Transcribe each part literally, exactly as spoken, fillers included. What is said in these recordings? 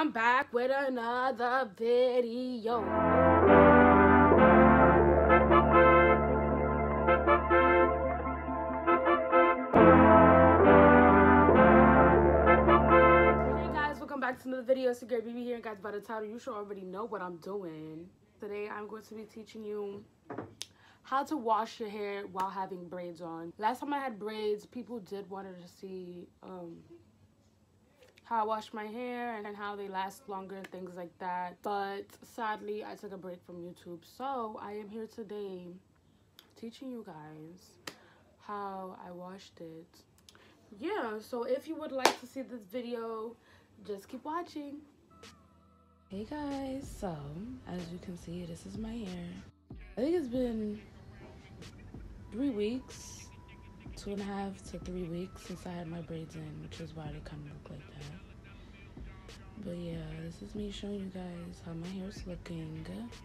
I'm back with another video. Hey guys, welcome back to another video. It's your girl B B here, and guys, by the title you should already know what I'm doing. Today I'm going to be teaching you how to wash your hair while having braids on. Last time I had braids, people did want to see um how I wash my hair and how they last longer and things like that, but sadly I took a break from YouTube, so I am here today teaching you guys how I washed it. Yeah, so if you would like to see this video, just keep watching. Hey guys, so as you can see, this is my hair. I think it's been three weeks, two and a half to three weeks since I had my braids in, which is why they kind of look like that. But yeah, this is me showing you guys how my hair is looking.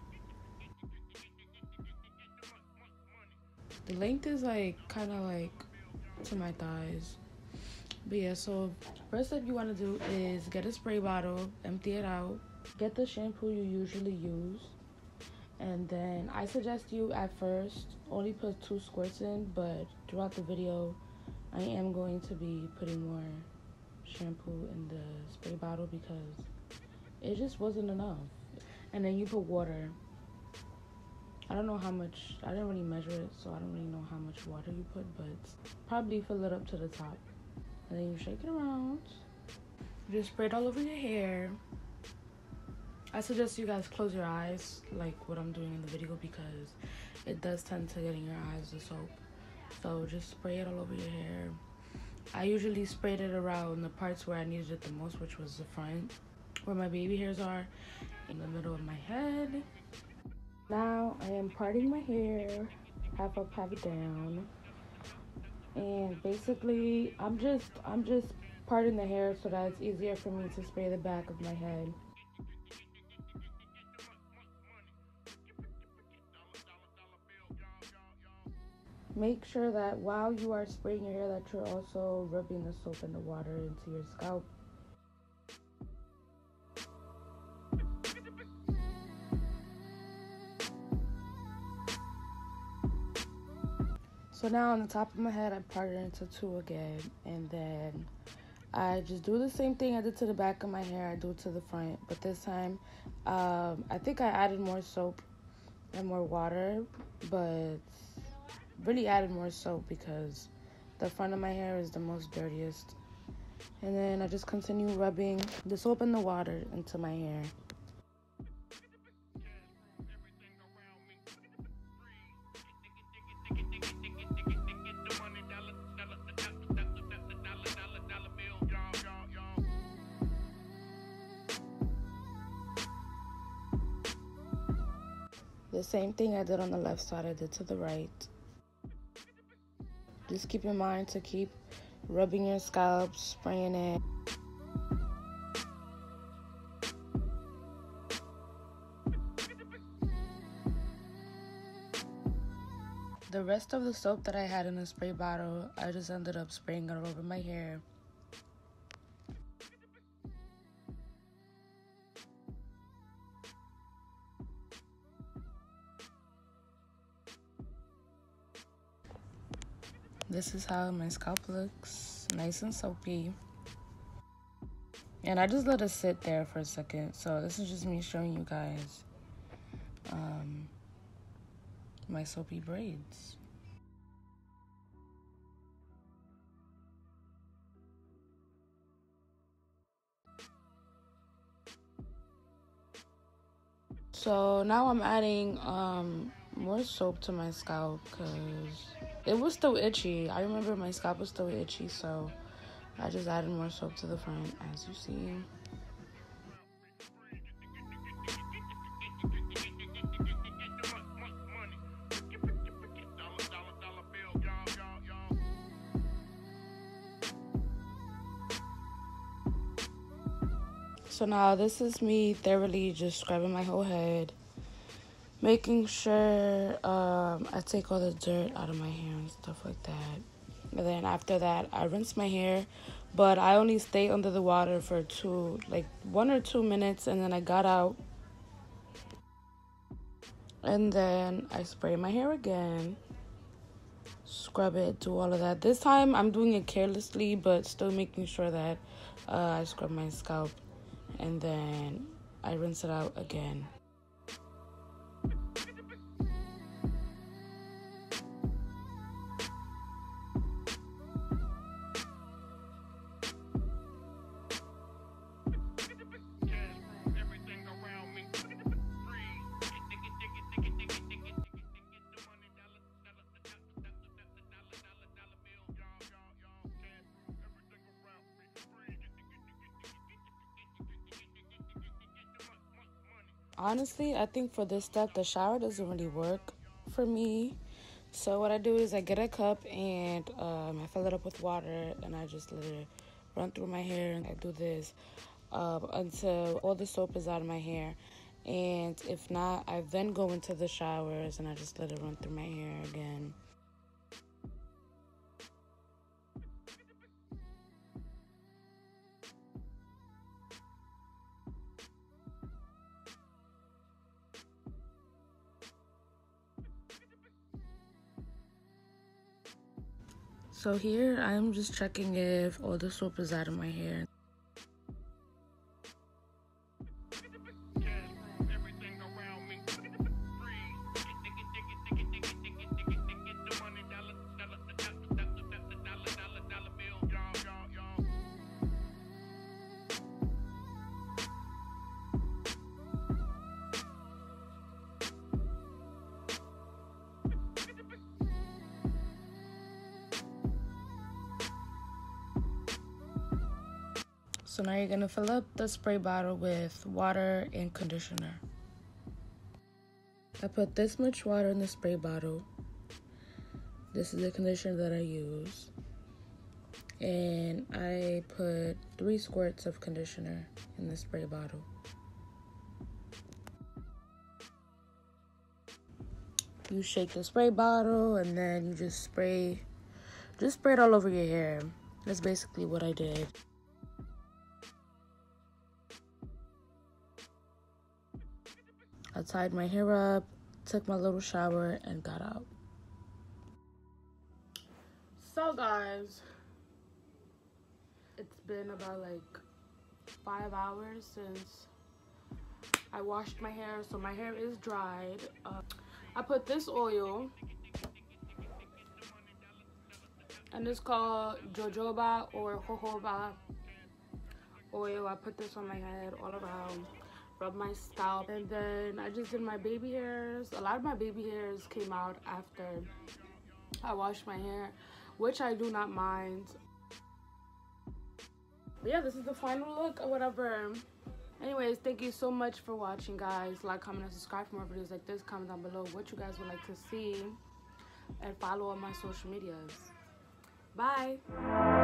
The length is like kind of like to my thighs. But yeah, so first step you want to do is get a spray bottle, empty it out, get the shampoo you usually use, and then I suggest you at first only put two squirts in, but throughout the video I am going to be putting more shampoo in the spray bottle because it just wasn't enough. And then you put water. I don't know how much, I didn't really measure it, so I don't really know how much water you put, but probably fill it up to the top. And then you shake it around. You just spray it all over your hair. I suggest you guys close your eyes like what I'm doing in the video because it does tend to get in your eyes, the soap. So just spray it all over your hair. I usually sprayed it around the parts where I needed it the most, which was the front, where my baby hairs are, in the middle of my head. Now I am parting my hair, half up, half down. And basically, I'm just, I'm just parting the hair so that it's easier for me to spray the back of my head. Make sure that while you are spraying your hair that you're also rubbing the soap and the water into your scalp. So now on the top of my head I part it into two again, and then I just do the same thing I did to the back of my hair, I do it to the front, but this time um, I think I added more soap and more water, but really added more soap because the front of my hair is the most dirtiest. And then I just continue rubbing the soap and the water into my hair. The same thing I did on the left side, I did to the right. Just keep in mind to keep rubbing your scalp, spraying it. The rest of the soap that I had in the spray bottle, I just ended up spraying it all over my hair. This is how my scalp looks, nice and soapy. And I just let it sit there for a second. So this is just me showing you guys um, my soapy braids. So now I'm adding um, more soap to my scalp because it was still itchy. I remember my scalp was still itchy, so I just added more soap to the front, as you see. So now this is me thoroughly just scrubbing my whole head, making sure um, I take all the dirt out of my hair and stuff like that. And then after that, I rinse my hair, but I only stay under the water for two, like one or two minutes, and then I got out. And then I spray my hair again, scrub it, do all of that. This time I'm doing it carelessly, but still making sure that uh, I scrub my scalp, and then I rinse it out again. Honestly, I think for this step, the shower doesn't really work for me. So what I do is I get a cup and um, I fill it up with water, and I just let it run through my hair. And I do this uh, until all the soap is out of my hair. And if not, I then go into the showers and I just let it run through my hair again. So here I'm just checking if all the soap is out of my hair. So now you're gonna fill up the spray bottle with water and conditioner. I put this much water in the spray bottle. This is the conditioner that I use. And I put three squirts of conditioner in the spray bottle. You shake the spray bottle and then you just spray, just spray it all over your hair. That's basically what I did. I tied my hair up, took my little shower, and got out. So guys, it's been about like five hours since I washed my hair, so my hair is dried. Uh, I put this oil, and it's called jojoba or jojoba oil. I put this on my head all around. Rub my scalp, and then I just did my baby hairs. A lot of my baby hairs came out after I washed my hair, which I do not mind. But yeah, this is the final look or whatever. Anyways, thank you so much for watching, guys. Like, comment, and subscribe for more videos like this. Comment down below what you guys would like to see, and follow on my social medias. Bye.